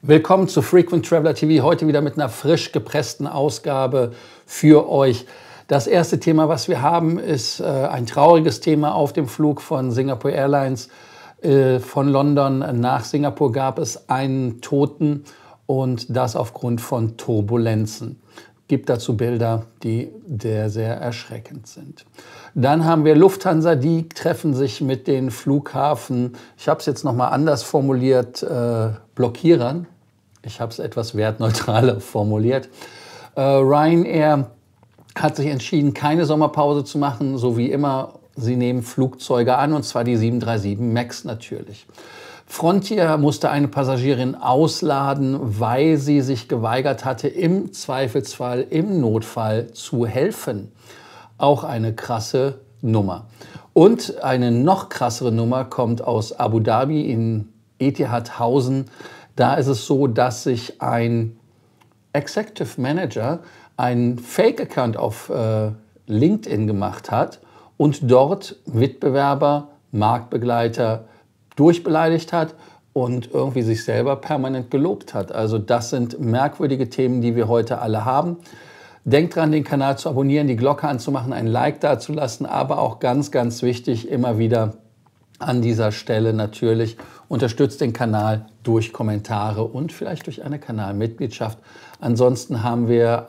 Willkommen zu Frequent Traveler TV, heute wieder mit einer frisch gepressten Ausgabe für euch. Das erste Thema, was wir haben, ist ein trauriges Thema auf dem Flug von Singapore Airlines. Von London nach Singapur gab es einen Toten und das aufgrund von Turbulenzen. Gibt dazu Bilder, die sehr, sehr erschreckend sind. Dann haben wir Lufthansa, die treffen sich mit den Flughafen, ich habe es jetzt nochmal anders formuliert, Blockierern. Ich habe es etwas wertneutraler formuliert. Ryanair hat sich entschieden, keine Sommerpause zu machen, so wie immer. Sie nehmen Flugzeuge an, und zwar die 737 MAX natürlich. Frontier musste eine Passagierin ausladen, weil sie sich geweigert hatte, im Zweifelsfall, im Notfall zu helfen. Auch eine krasse Nummer. Und eine noch krassere Nummer kommt aus Abu Dhabi in Etihad Hausen. Da ist es so, dass sich ein Executive Manager einen Fake-Account auf LinkedIn gemacht hat und dort Mitbewerber, Marktbegleiter durchbeleidigt hat und irgendwie sich selber permanent gelobt hat. Also das sind merkwürdige Themen, die wir heute alle haben. Denkt dran, den Kanal zu abonnieren, die Glocke anzumachen, ein Like dazulassen, aber auch ganz, ganz wichtig, immer wieder an dieser Stelle natürlich, unterstützt den Kanal durch Kommentare und vielleicht durch eine Kanalmitgliedschaft. Ansonsten haben wir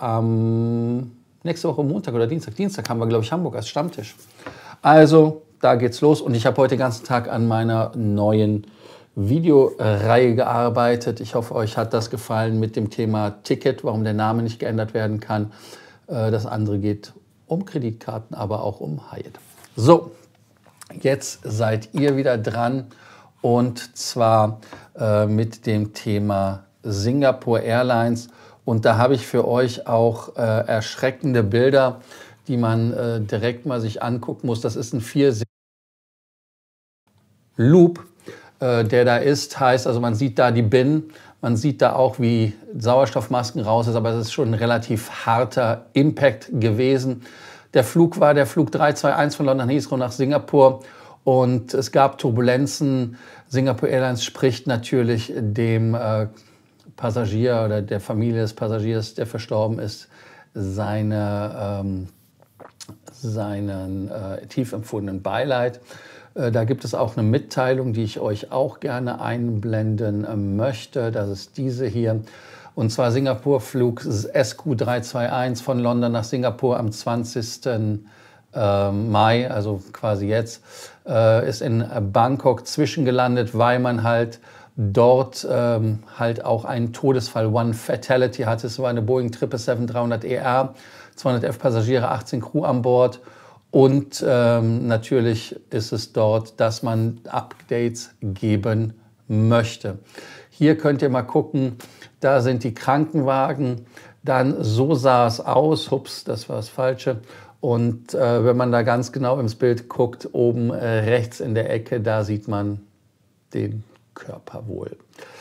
nächste Woche Montag oder Dienstag haben wir, glaube ich, Hamburg als Stammtisch. Also, da geht's los und ich habe heute den ganzen Tag an meiner neuen Videoreihe gearbeitet. Ich hoffe, euch hat das gefallen mit dem Thema Ticket, warum der Name nicht geändert werden kann. Das andere geht um Kreditkarten, aber auch um Hyatt. So, jetzt seid ihr wieder dran und zwar mit dem Thema Singapore Airlines. Und da habe ich für euch auch erschreckende Bilder, die man direkt mal sich angucken muss. Das ist ein 4 Loop, der da ist. Heißt also, man sieht da die BIN, man sieht da auch, wie Sauerstoffmasken raus ist, aber es ist schon ein relativ harter Impact gewesen. Der Flug war der Flug 321 von London Heathrow nach Singapur und es gab Turbulenzen. Singapore Airlines spricht natürlich dem Passagier oder der Familie des Passagiers, der verstorben ist, seinen tief empfundenen Beileid. Da gibt es auch eine Mitteilung, die ich euch auch gerne einblenden möchte. Das ist diese hier. Und zwar Singapur-Flug SQ321 von London nach Singapur am 20. Mai, also quasi jetzt, ist in Bangkok zwischengelandet, weil man halt dort halt auch einen Todesfall, One Fatality hatte. Es war eine Boeing 777-300ER, 211 Passagiere, 18 Crew an Bord. Und natürlich ist es dort, dass man Updates geben möchte. Hier könnt ihr mal gucken, da sind die Krankenwagen. Dann so sah es aus. Hups, das war das Falsche. Und wenn man da ganz genau ins Bild guckt, oben rechts in der Ecke, da sieht man den Körper wohl.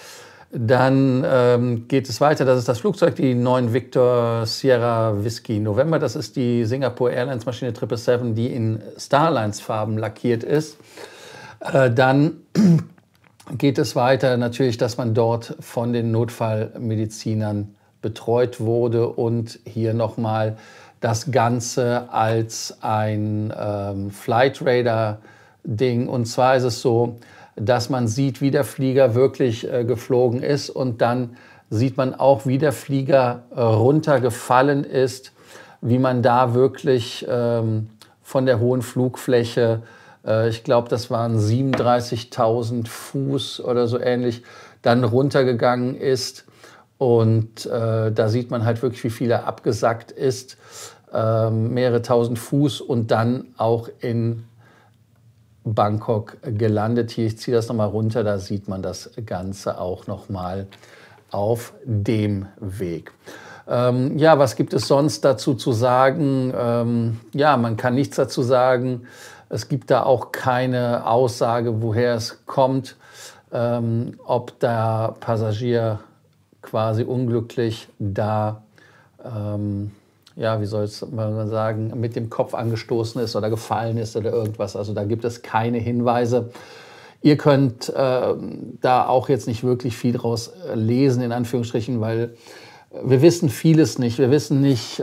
Dann geht es weiter. Das ist das Flugzeug, die 9 Victor Sierra Whiskey November. Das ist die Singapore Airlines Maschine 777, die in Starlines Farben lackiert ist. Dann geht es weiter natürlich, dass man dort von den Notfallmedizinern betreut wurde und hier nochmal das Ganze als ein Flight Radar Ding. Und zwar ist es so, dass man sieht, wie der Flieger wirklich geflogen ist und dann sieht man auch, wie der Flieger runtergefallen ist, wie man da wirklich von der hohen Flugfläche, ich glaube, das waren 37.000 Fuß oder so ähnlich, dann runtergegangen ist. Und da sieht man halt wirklich, wie viel er abgesackt ist, mehrere tausend Fuß und dann auch in Bangkok gelandet. Hier, ich ziehe das nochmal runter, da sieht man das Ganze auch nochmal auf dem Weg. Ja, was gibt es sonst dazu zu sagen? Ja, man kann nichts dazu sagen. Es gibt da auch keine Aussage, woher es kommt, ob der Passagier quasi unglücklich da ja, wie soll man sagen, mit dem Kopf angestoßen ist oder gefallen ist oder irgendwas. Also da gibt es keine Hinweise. Ihr könnt da auch jetzt nicht wirklich viel draus lesen, in Anführungsstrichen, weil wir wissen vieles nicht. Wir wissen nicht,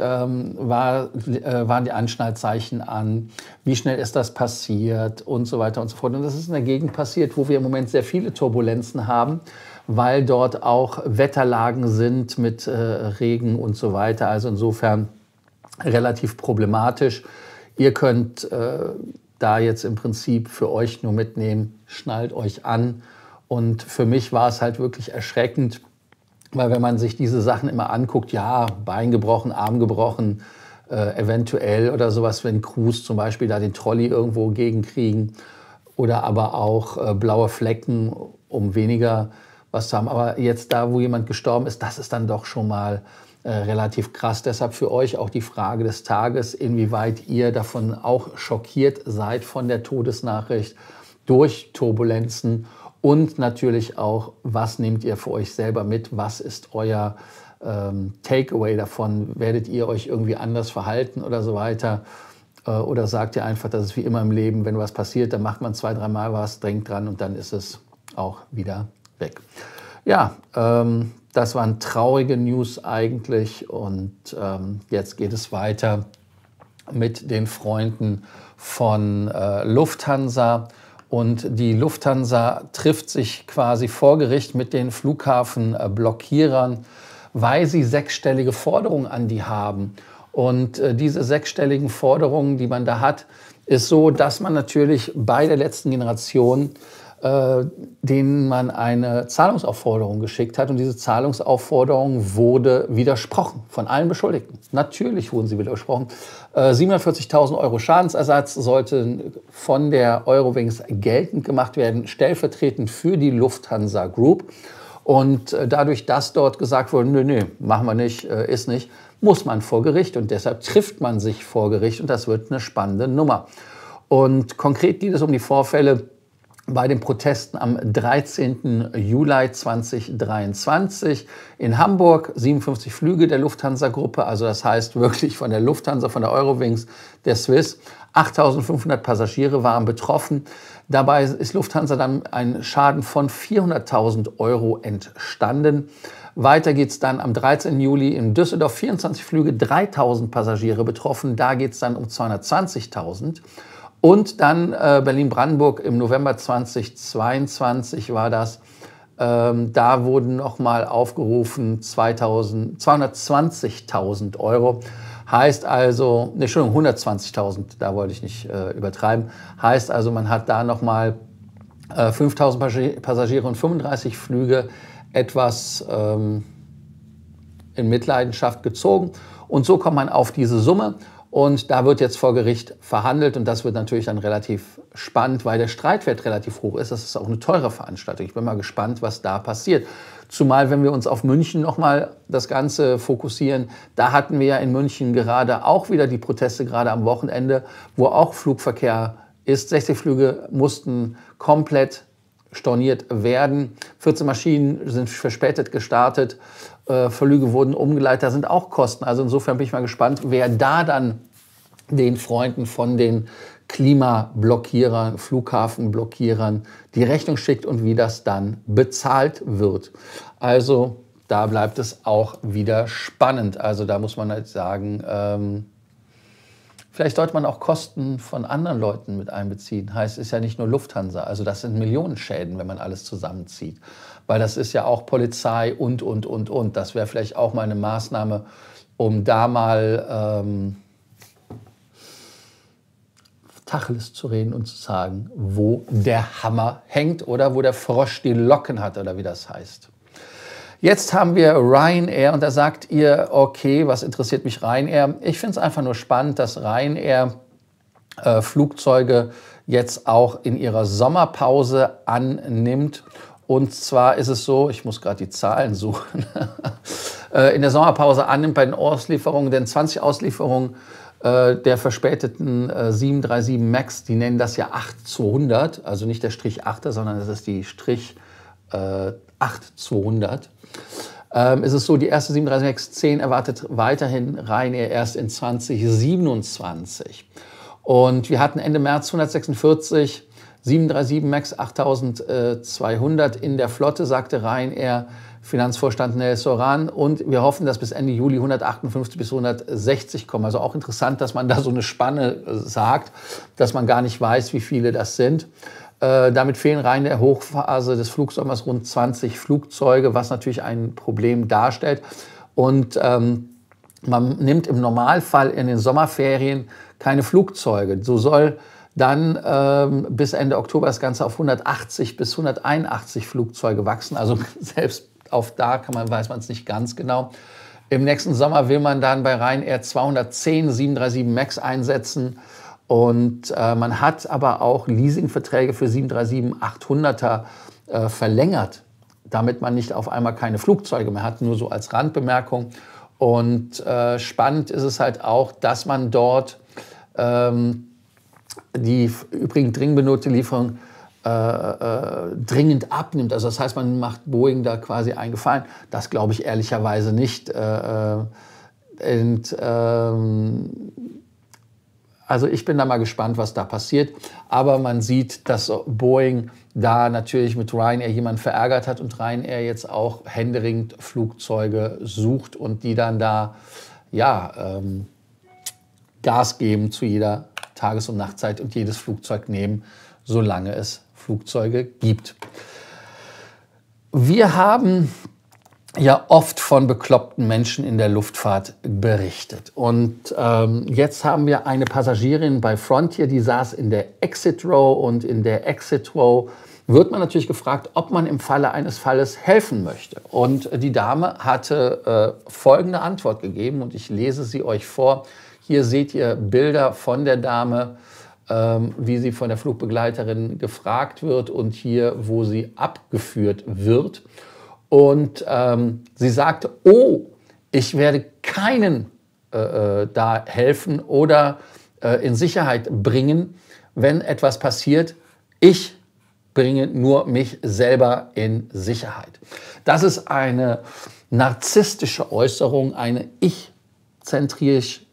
waren die Anschnallzeichen an, wie schnell ist das passiert und so weiter und so fort. Und das ist in der Gegend passiert, wo wir im Moment sehr viele Turbulenzen haben, weil dort auch Wetterlagen sind mit Regen und so weiter. Also insofern relativ problematisch. Ihr könnt da jetzt im Prinzip für euch nur mitnehmen, schnallt euch an. Und für mich war es halt wirklich erschreckend, weil wenn man sich diese Sachen immer anguckt, ja, Bein gebrochen, Arm gebrochen, eventuell oder sowas, wenn Crews zum Beispiel da den Trolley irgendwo gegenkriegen oder aber auch blaue Flecken, um weniger was zu haben. Aber jetzt da, wo jemand gestorben ist, das ist dann doch schon mal relativ krass. Deshalb für euch auch die Frage des Tages, inwieweit ihr davon auch schockiert seid von der Todesnachricht durch Turbulenzen. Und natürlich auch, was nehmt ihr für euch selber mit? Was ist euer Takeaway davon? Werdet ihr euch irgendwie anders verhalten oder so weiter? Oder sagt ihr einfach, das ist wie immer im Leben, wenn was passiert, dann macht man 2, 3 Mal was, denkt dran und dann ist es auch wieder weg. Ja, das waren traurige News eigentlich und jetzt geht es weiter mit den Freunden von Lufthansa. Und die Lufthansa trifft sich quasi vor Gericht mit den Flughafenblockierern, weil sie 6-stellige Forderungen an die haben. Und diese 6-stelligen Forderungen, die man da hat, ist so, dass man natürlich bei der letzten Generation denen man eine Zahlungsaufforderung geschickt hat. Und diese Zahlungsaufforderung wurde widersprochen von allen Beschuldigten. Natürlich wurden sie widersprochen. 47.000 Euro Schadensersatz sollten von der Eurowings geltend gemacht werden, stellvertretend für die Lufthansa Group. Und dadurch, dass dort gesagt wurde, nö, machen wir nicht, ist nicht, muss man vor Gericht. Und deshalb trifft man sich vor Gericht. Und das wird eine spannende Nummer. Und konkret geht es um die Vorfälle bei den Protesten am 13. Juli 2023 in Hamburg. 57 Flüge der Lufthansa-Gruppe, also das heißt wirklich von der Lufthansa, von der Eurowings, der Swiss. 8.500 Passagiere waren betroffen. Dabei ist Lufthansa dann ein Schaden von 400.000 Euro entstanden. Weiter geht es dann am 13. Juli in Düsseldorf. 24 Flüge, 3.000 Passagiere betroffen. Da geht es dann um 220.000. Und dann Berlin-Brandenburg im November 2022 war das. Da wurden nochmal aufgerufen 220.000 Euro. Heißt also, ne, Entschuldigung, 120.000, da wollte ich nicht übertreiben. Heißt also, man hat da nochmal 5.000 Passagiere und 35 Flüge etwas in Mitleidenschaft gezogen. Und so kommt man auf diese Summe. Und da wird jetzt vor Gericht verhandelt und das wird natürlich dann relativ spannend, weil der Streitwert relativ hoch ist. Das ist auch eine teure Veranstaltung. Ich bin mal gespannt, was da passiert. Zumal, wenn wir uns auf München nochmal das Ganze fokussieren, da hatten wir ja in München gerade auch wieder die Proteste, gerade am Wochenende, wo auch Flugverkehr ist. 60 Flüge mussten komplett storniert werden. 14 Maschinen sind verspätet gestartet. Flüge wurden umgeleitet, da sind auch Kosten. Also insofern bin ich mal gespannt, wer da dann den Freunden von den Klimablockierern, Flughafenblockierern die Rechnung schickt und wie das dann bezahlt wird. Also da bleibt es auch wieder spannend. Also da muss man halt sagen, vielleicht sollte man auch Kosten von anderen Leuten mit einbeziehen. Heißt, es ist ja nicht nur Lufthansa. Also das sind Millionenschäden, wenn man alles zusammenzieht. Weil das ist ja auch Polizei und. Das wäre vielleicht auch mal eine Maßnahme, um da mal Tacheles zu reden und zu sagen, wo der Hammer hängt oder wo der Frosch die Locken hat oder wie das heißt. Jetzt haben wir Ryanair und da sagt ihr, okay, was interessiert mich Ryanair? Ich finde es einfach nur spannend, dass Ryanair Flugzeuge jetzt auch in ihrer Sommerpause annimmt. Und zwar ist es so, ich muss gerade die Zahlen suchen, in der Sommerpause annimmt bei den Auslieferungen, denn 20 Auslieferungen der verspäteten 737 MAX, die nennen das ja 8200, also nicht der Strich 8er, sondern das ist die Strich 8200. Ist es so, die erste 737 MAX 10 erwartet weiterhin Ryanair erst in 2027. Und wir hatten Ende März 146 737 MAX 8200 in der Flotte, sagte Ryanair Finanzvorstand Nel Soran. Und wir hoffen, dass bis Ende Juli 158 bis 160 kommen. Also auch interessant, dass man da so eine Spanne sagt, dass man gar nicht weiß, wie viele das sind. Damit fehlen rein in der Hochphase des Flugsommers rund 20 Flugzeuge, was natürlich ein Problem darstellt. Und man nimmt im Normalfall in den Sommerferien keine Flugzeuge. So soll dann bis Ende Oktober das Ganze auf 180 bis 181 Flugzeuge wachsen. Also selbst auf da weiß man es nicht ganz genau. Im nächsten Sommer will man dann bei Ryanair 210 737 MAX einsetzen. Und man hat aber auch Leasingverträge für 737-800er verlängert, damit man nicht auf einmal keine Flugzeuge mehr hat, nur so als Randbemerkung. Und spannend ist es halt auch, dass man dort die übrigens dringend benötigte Lieferung dringend abnimmt. Also das heißt, man macht Boeing da quasi einen Gefallen. Das glaube ich ehrlicherweise nicht. Also ich bin da mal gespannt, was da passiert. Aber man sieht, dass Boeing da natürlich mit Ryanair jemanden verärgert hat und Ryanair jetzt auch händeringend Flugzeuge sucht und die dann da Gas geben zu jeder Tages- und Nachtzeit und jedes Flugzeug nehmen, solange es Flugzeuge gibt. Wir haben ja oft von bekloppten Menschen in der Luftfahrt berichtet. Und jetzt haben wir eine Passagierin bei Frontier, die saß in der Exit Row, und in der Exit Row wird man natürlich gefragt, ob man im Falle eines Falles helfen möchte. Und die Dame hatte folgende Antwort gegeben, und ich lese sie euch vor. Hier seht ihr Bilder von der Dame, wie sie von der Flugbegleiterin gefragt wird, und hier, wo sie abgeführt wird. Und sie sagte, oh, ich werde keinen da helfen oder in Sicherheit bringen, wenn etwas passiert. Ich bringe nur mich selber in Sicherheit. Das ist eine narzisstische Äußerung, eine ich-zentrisch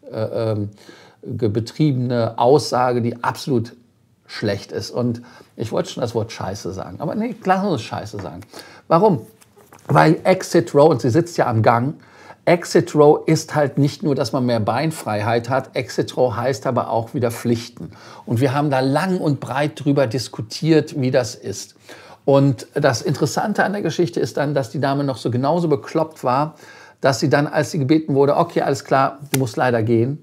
betriebene Aussage, die absolut schlecht ist. Und ich wollte schon das Wort Scheiße sagen, aber nee, lass uns Scheiße sagen. Warum? Weil Exit Row, und sie sitzt ja am Gang, Exit Row ist halt nicht nur, dass man mehr Beinfreiheit hat, Exit Row heißt aber auch wieder Pflichten. Und wir haben da lang und breit drüber diskutiert, wie das ist. Und das Interessante an der Geschichte ist dann, dass die Dame noch so genauso bekloppt war, dass sie dann, als sie gebeten wurde, okay, alles klar, du musst leider gehen,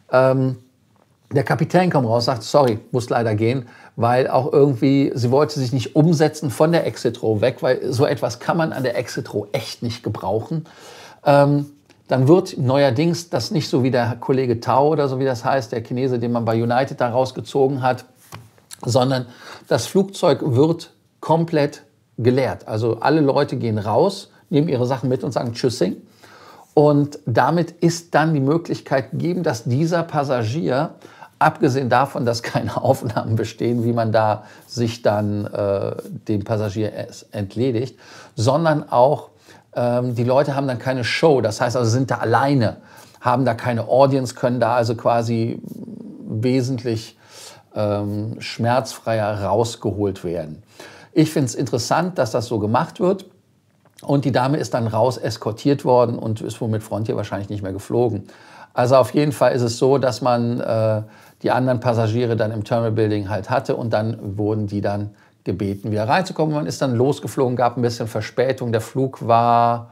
der Kapitän kommt raus, sagt, sorry, muss leider gehen, weil auch irgendwie, sie wollte sich nicht umsetzen von der Exit Row weg, weil so etwas kann man an der Exit Row echt nicht gebrauchen. Dann wird neuerdings das nicht so wie der Kollege Tao oder so wie das heißt, der Chinese, den man bei United da rausgezogen hat, sondern das Flugzeug wird komplett geleert. Also alle Leute gehen raus, nehmen ihre Sachen mit und sagen Tschüssing. Und damit ist dann die Möglichkeit gegeben, dass dieser Passagier, abgesehen davon, dass keine Aufnahmen bestehen, wie man da sich dann dem Passagier entledigt, sondern auch die Leute haben dann keine Show, das heißt also sind da alleine, haben da keine Audience, können da also quasi wesentlich schmerzfreier rausgeholt werden. Ich finde es interessant, dass das so gemacht wird. Und die Dame ist dann raus eskortiert worden und ist wohl mit Frontier wahrscheinlich nicht mehr geflogen. Also auf jeden Fall ist es so, dass man die anderen Passagiere dann im Terminal Building halt hatte, und dann wurden die dann gebeten, wieder reinzukommen. Man ist dann losgeflogen, gab ein bisschen Verspätung. Der Flug war,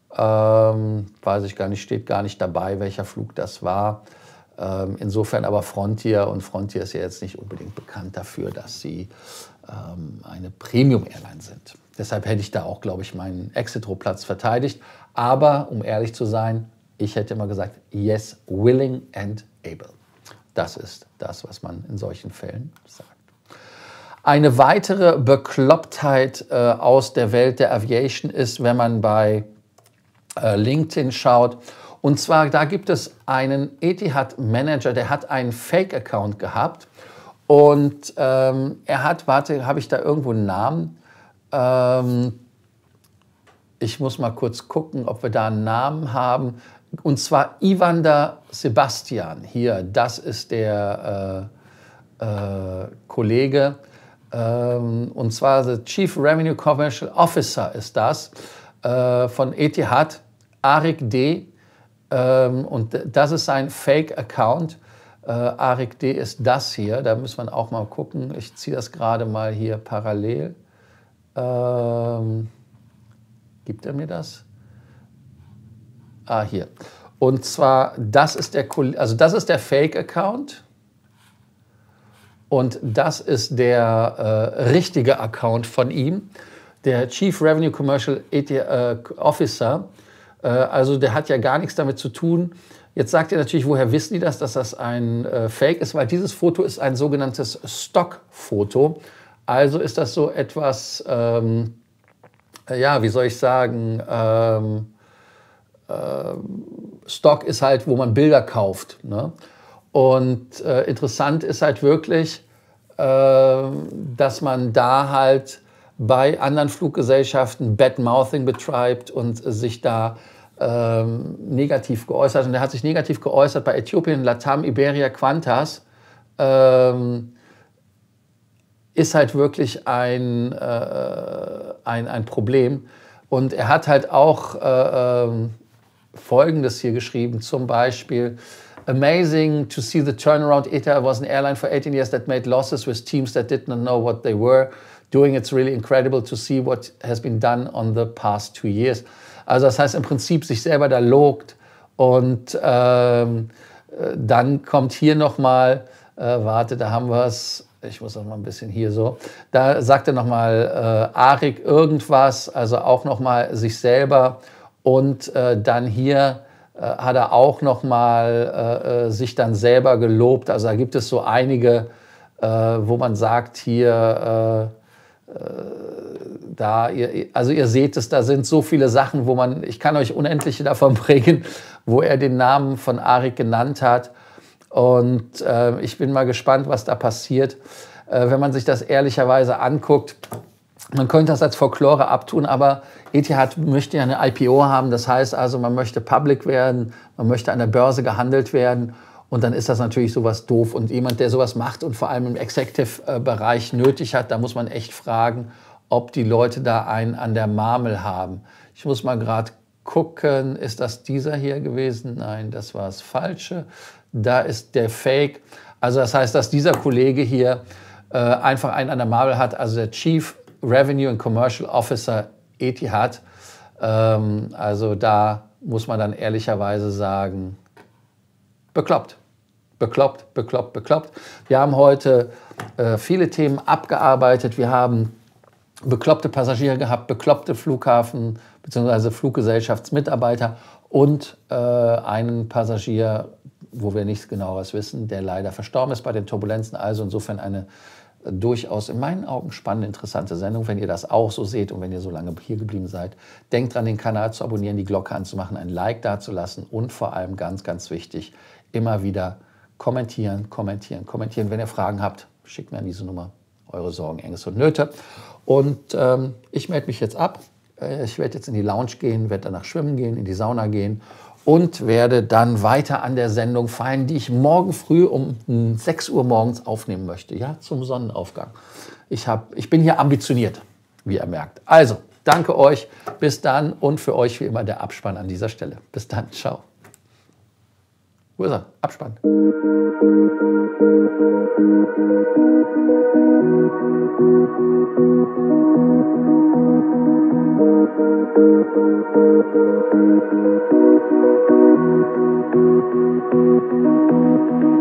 weiß ich gar nicht, steht gar nicht dabei, welcher Flug das war. Insofern aber Frontier, und Frontier ist ja jetzt nicht unbedingt bekannt dafür, dass sie eine Premium-Airline sind. Deshalb hätte ich da auch, glaube ich, meinen Exit-Row-Platz verteidigt. Aber, um ehrlich zu sein, ich hätte immer gesagt, yes, willing and able. Das ist das, was man in solchen Fällen sagt. Eine weitere Beklopptheit aus der Welt der Aviation ist, wenn man bei LinkedIn schaut. Und zwar, da gibt es einen Etihad-Manager, der hat einen Fake-Account gehabt. Und er hat, warte, habe ich da irgendwo einen Namen? Ich muss mal kurz gucken, ob wir da einen Namen haben. Und zwar Evander Sebastian. Hier, das ist der Kollege. Und zwar the Chief Revenue Commercial Officer ist das von Etihad, Arik D. Und das ist sein Fake-Account. Arik D. ist das hier, da muss man auch mal gucken. Ich ziehe das gerade mal hier parallel. Gibt er mir das? Ah, hier. Und zwar, das ist der Fake-Account. Und das ist der richtige Account von ihm, der Chief Revenue Commercial Officer. Also der hat ja gar nichts damit zu tun. Jetzt sagt ihr natürlich, woher wissen die das, dass das ein Fake ist? Weil dieses Foto ist ein sogenanntes Stock-Foto. Also ist das so etwas, ja, wie soll ich sagen, Stock ist halt, wo man Bilder kauft. Ne? Und interessant ist halt wirklich, dass man da halt bei anderen Fluggesellschaften Bad-Mouthing betreibt und sich da negativ geäußert. Und er hat sich negativ geäußert bei Äthiopien, Latam, Iberia, Qantas. Ist halt wirklich ein Problem. Und er hat halt auch Folgendes hier geschrieben, zum Beispiel: Amazing to see the turnaround. ETA was an airline for 18 years that made losses with teams that did not know what they were doing. It's really incredible to see what has been done on the past 2 years. Also das heißt im Prinzip sich selber da lobt. Und dann kommt hier nochmal, warte, da haben wir es, ich muss noch mal ein bisschen hier so, da sagt er nochmal Arik irgendwas, also auch nochmal sich selber. Und dann hier hat er auch noch sich dann selber gelobt. Also da gibt es so einige, wo man sagt hier, also ihr seht es, da sind so viele Sachen, ich kann euch unendliche davon bringen, wo er den Namen von Arik genannt hat. Und ich bin mal gespannt, was da passiert, wenn man sich das ehrlicherweise anguckt. Man könnte das als Folklore abtun, aber Etihad möchte ja eine IPO haben. Das heißt also, man möchte public werden, man möchte an der Börse gehandelt werden. Und dann ist das natürlich sowas doof. Und jemand, der sowas macht und vor allem im Executive-Bereich nötig hat, da muss man echt fragen, ob die Leute da einen an der Marmel haben. Ich muss mal gerade gucken, ist das dieser hier gewesen? Nein, das war das Falsche. Da ist der Fake. Also das heißt, dass dieser Kollege hier einfach einen an der Marmel hat, also der Chief Revenue and Commercial Officer Etihad. Also da muss man dann ehrlicherweise sagen, bekloppt. Bekloppt, bekloppt, bekloppt. Wir haben heute viele Themen abgearbeitet. Wir haben bekloppte Passagiere gehabt, bekloppte Flughafen- bzw. Fluggesellschaftsmitarbeiter und einen Passagier, wo wir nichts Genaueres wissen, der leider verstorben ist bei den Turbulenzen. Also insofern eine durchaus in meinen Augen spannende, interessante Sendung. Wenn ihr das auch so seht und wenn ihr so lange hier geblieben seid, denkt dran, den Kanal zu abonnieren, die Glocke anzumachen, ein Like dazulassen und vor allem ganz, ganz wichtig, immer wieder kommentieren, kommentieren, kommentieren. Wenn ihr Fragen habt, schickt mir an diese Nummer eure Sorgen, Ängste und Nöte. Und ich melde mich jetzt ab. Ich werde jetzt in die Lounge gehen, werde danach schwimmen gehen, in die Sauna gehen und werde dann weiter an der Sendung feiern, die ich morgen früh um 6 Uhr morgens aufnehmen möchte, ja, zum Sonnenaufgang. Ich bin hier ambitioniert, wie ihr merkt. Also, danke euch, bis dann und für euch wie immer der Abspann an dieser Stelle. Bis dann, ciao. Wo ist er? Abspann.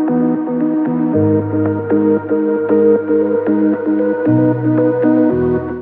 Thank you.